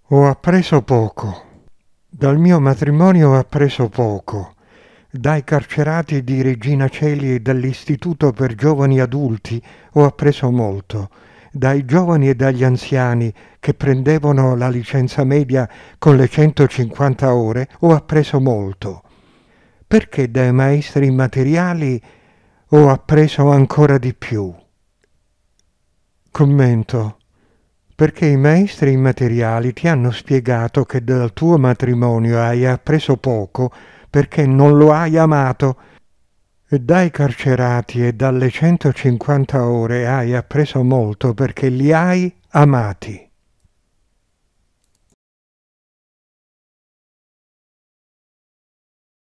Ho appreso poco. Dal mio matrimonio ho appreso poco. Dai carcerati di Regina Coeli e dall'Istituto per Giovani Adulti ho appreso molto. Dai giovani e dagli anziani che prendevano la licenza media con le 150 ore ho appreso molto. Perché dai maestri immateriali ho appreso ancora di più. Commento. Perché i maestri immateriali ti hanno spiegato che dal tuo matrimonio hai appreso poco perché non lo hai amato e dai carcerati e dalle 150 ore hai appreso molto perché li hai amati.